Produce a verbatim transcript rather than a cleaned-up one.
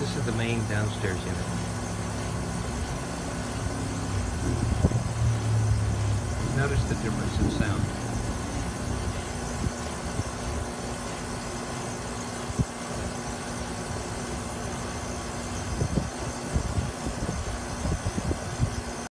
This is the main downstairs unit. Notice the difference in sound.